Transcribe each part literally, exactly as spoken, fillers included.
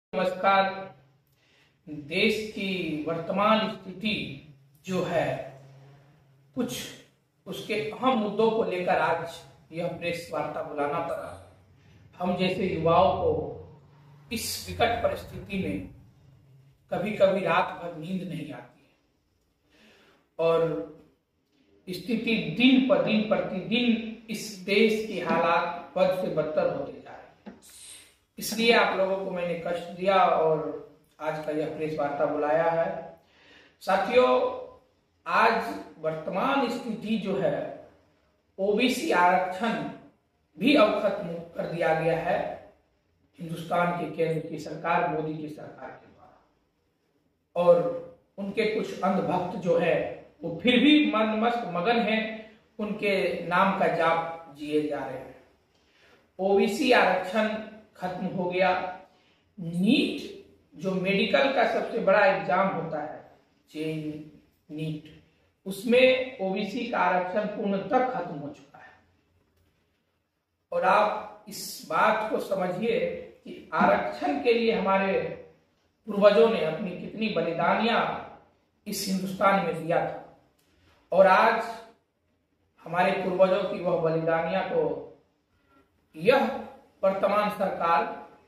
नमस्कार। देश की वर्तमान स्थिति जो है, कुछ उसके अहम मुद्दों को लेकर आज यह प्रेस वार्ता बुलाना पड़ा। हम जैसे युवाओं को इस विकट परिस्थिति में कभी कभी रात भर नींद नहीं आती है और स्थिति दिन पर दिन प्रतिदिन इस देश की हालात बद से बदतर होते जा रहे हैं। इसलिए आप लोगों को मैंने कष्ट दिया और आज का यह प्रेस वार्ता बुलाया है। साथियों, आज वर्तमान स्थिति जो है, ओबीसी आरक्षण भी अब खत्म कर दिया गया है हिंदुस्तान के केंद्र की सरकार, मोदी की सरकार के द्वारा। और उनके कुछ अंधभक्त जो है वो फिर भी मन मस्त मगन हैं, उनके नाम का जाप जिए जा रहे हैं। ओबीसी आरक्षण खत्म हो गया। नीट जो मेडिकल का सबसे बड़ा एग्जाम होता है, जेईई नीट, उसमें ओबीसी का आरक्षण पूर्णतः खत्म हो चुका है। और आप इस बात को समझिए कि आरक्षण के लिए हमारे पूर्वजों ने अपनी कितनी बलिदानियां इस हिंदुस्तान में दिया था, और आज हमारे पूर्वजों की वह बलिदानियां को यह वर्तमान सरकार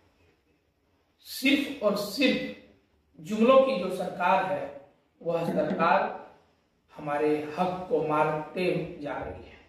सिर्फ और सिर्फ जुमलों की जो सरकार है, वह सरकार हमारे हक को मारते जा रही है।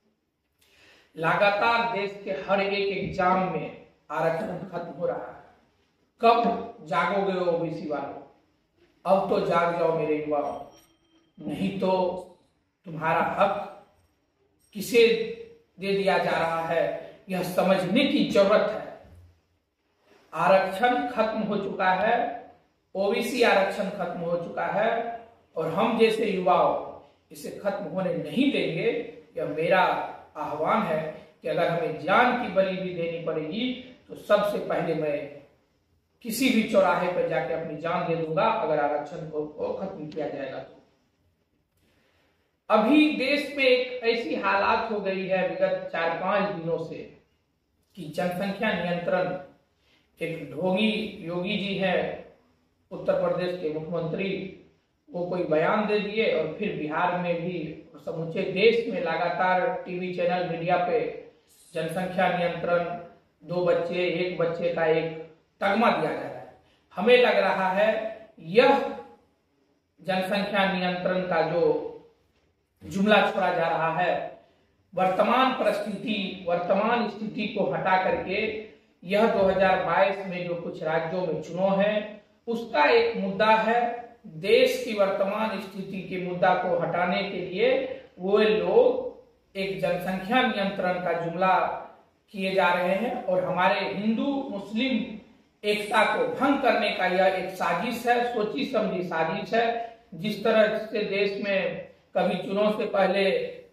लगातार देश के हर एक एग्जाम में आरक्षण खत्म हो रहा है। कब जागोगे ओबीसी वालों? अब तो जाग जाओ मेरे युवाओं, नहीं तो तुम्हारा हक किसे दे दिया जा रहा है यह समझने की जरूरत है। आरक्षण खत्म हो चुका है, ओबीसी आरक्षण खत्म हो चुका है, और हम जैसे युवाओं इसे खत्म होने नहीं देंगे। यह मेरा आह्वान है कि अगर हमें जान की बलि भी देनी पड़ेगी तो सबसे पहले मैं किसी भी चौराहे पर जाके अपनी जान दे दूंगा अगर आरक्षण को, को खत्म किया जाएगा तो। अभी देश में एक ऐसी हालात हो गई है विगत चार पांच दिनों से कि जनसंख्या नियंत्रण, एक ढोंगी योगी जी है उत्तर प्रदेश के मुख्यमंत्री, वो कोई बयान दे दिए और फिर बिहार में भी समूचे देश में लगातार टीवी चैनल मीडिया पे जनसंख्या नियंत्रण, दो बच्चे एक बच्चे का एक तगमा दिया जा रहा है। हमें लग रहा है यह जनसंख्या नियंत्रण का जो जुमला छोड़ा जा रहा है, वर्तमान परिस्थिति, वर्तमान स्थिति को हटा करके यह दो हज़ार बाईस में जो कुछ राज्यों में चुनाव है उसका एक मुद्दा है। देश की वर्तमान स्थिति के मुद्दा को हटाने के लिए वो लोग एक जनसंख्या नियंत्रण का जुमला किए जा रहे हैं और हमारे हिंदू मुस्लिम एकता को भंग करने का यह एक साजिश है, सोची समझी साजिश है। जिस तरह से देश में कभी चुनाव से पहले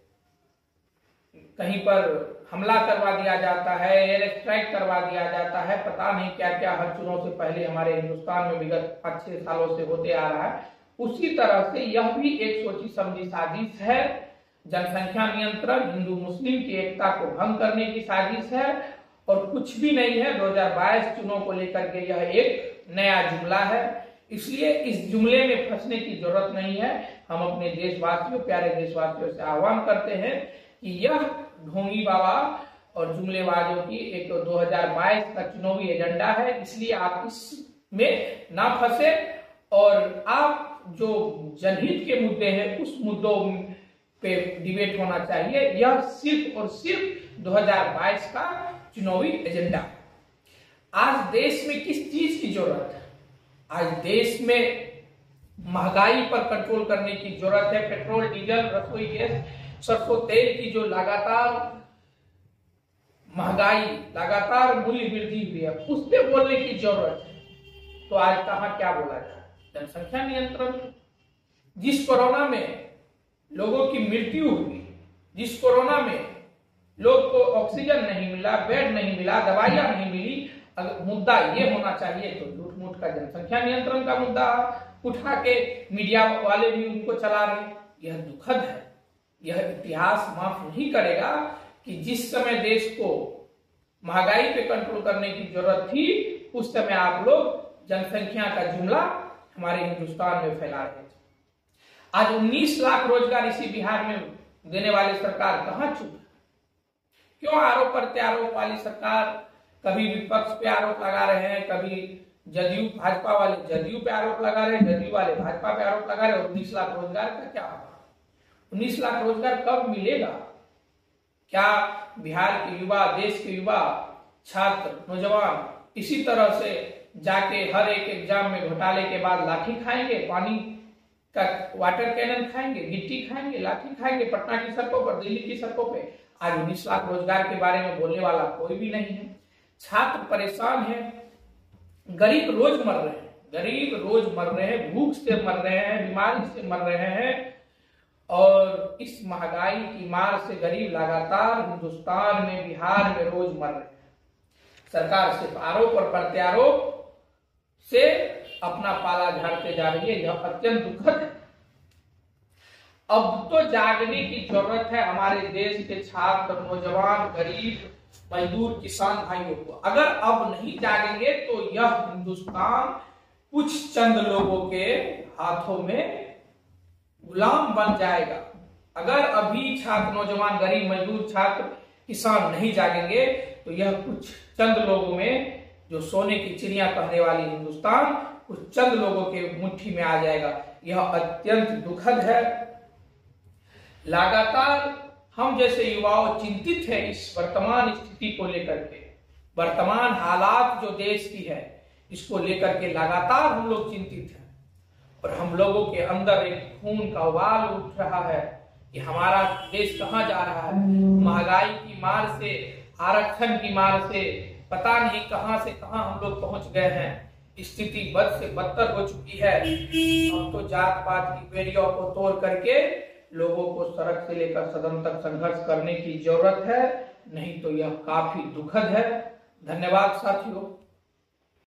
कहीं पर हमला करवा दिया जाता है, एयर स्ट्राइक करवा दिया जाता है, पता नहीं क्या क्या हर चुनाव से पहले हमारे हिंदुस्तान में विगत पाँच छह सालों से होते आ रहा है, उसी तरह से यह भी एक सोची समझी साजिश है। जनसंख्या नियंत्रण हिंदू मुस्लिम की एकता को भंग करने की साजिश है और कुछ भी नहीं है। दो हज़ार बाईस चुनाव को लेकर के यह एक नया जुमला है, इसलिए इस जुमले में फंसने की जरूरत नहीं है। हम अपने देशवासियों, प्यारे देशवासियों से आह्वान करते हैं कि यह ढोंगी बाबा और जुमलेबाजों की एक दो हज़ार बाईस का चुनावी एजेंडा है, इसलिए आप इसमें ना फंसे और आप जो जनहित के मुद्दे हैं उस मुद्दों पे डिबेट होना चाहिए। यह सिर्फ और सिर्फ दो हज़ार बाईस का चुनावी एजेंडा। आज देश में किस चीज की जरूरत है? आज देश में महंगाई पर कंट्रोल करने की जरूरत है। पेट्रोल, डीजल, रसोई गैस, सरसों तेल की जो लगातार महंगाई, लगातार मूल्य वृद्धि हुई है, उस पर बोलने की जरूरत है। तो आज कहाँ क्या बोला जाए? जनसंख्या नियंत्रण। जिस कोरोना में लोगों की मृत्यु हुई, जिस कोरोना में लोग को ऑक्सीजन नहीं मिला, बेड नहीं मिला, दवाइयां नहीं मिली, अगर मुद्दा ये होना चाहिए तो लूट मूट का जनसंख्या नियंत्रण का मुद्दा उठा के मीडिया वाले भी उनको चला रहे। यह दुखद है। यह इतिहास माफ नहीं करेगा कि जिस समय देश को महंगाई पे कंट्रोल करने की जरूरत थी, उस समय आप लोग जनसंख्या का जुमला हमारे हिंदुस्तान में फैला रहे थे। आज उन्नीस लाख रोजगार इसी बिहार में देने वाली सरकार कहां चुप है? क्यों आरोप प्रत्यारोप वाली सरकार? कभी विपक्ष पे आरोप लगा रहे हैं, कभी जदयू भाजपा वाले जदयू पे आरोप लगा रहे हैं, जदयू वाले भाजपा पे आरोप लगा रहे हैं। उन्नीस लाख रोजगार का क्या होगा? उन्नीस लाख रोजगार कब मिलेगा? क्या बिहार के युवा, देश के युवा, छात्र, नौजवान इसी तरह से जाके हर एक एग्जाम में घोटाले के बाद लाठी खाएंगे, पानी का वाटर कैनन खाएंगे, गिट्टी खाएंगे, लाठी खाएंगे पटना की सड़कों पर, दिल्ली की सड़कों पे? आज उन्नीस लाख रोजगार के बारे में बोलने वाला कोई भी नहीं है। छात्र परेशान है, गरीब रोज मर रहे हैं, गरीब रोज मर रहे हैं, भूख से मर रहे हैं, बीमारी से मर रहे हैं। और इस महंगाई की मार से गरीब लगातार हिंदुस्तान में, बिहार में रोज मर रहे हैं। सरकार सिर्फ आरोप और प्रत्यारोप से अपना पाला झाड़ते जा रही है। यह अत्यंत दुखद है। अब तो जागने की जरूरत है हमारे देश के छात्र, नौजवान, गरीब, मजदूर, किसान भाइयों को। अगर अब नहीं जागेंगे तो यह हिंदुस्तान कुछ चंद लोगों के हाथों में गुलाम बन जाएगा। अगर अभी छात्र, नौजवान, गरीब, मजदूर, छात्र, किसान नहीं जागेंगे तो यह कुछ चंद लोगों में, जो सोने की चिड़िया कहने वाली हिंदुस्तान, कुछ चंद लोगों के मुट्ठी में आ जाएगा। यह अत्यंत दुखद है। लगातार हम जैसे युवाओं चिंतित है इस वर्तमान स्थिति को लेकर के। वर्तमान हालात जो देश की है इसको लेकर के लगातार हम लोग चिंतित हैं। और हम लोगों के अंदर एक खून का उबाल उठ रहा है कि हमारा देश कहां जा रहा है। महंगाई की मार से, आरक्षण की मार से पता नहीं कहां से कहां हम लोग पहुंच गए हैं। स्थिति बद से बदतर हो चुकी है। अब तो जात पात की बेड़ियों को तोड़ करके लोगों को सड़क से लेकर सदन तक संघर्ष करने की जरूरत है, नहीं तो यह काफी दुखद है। धन्यवाद साथियों।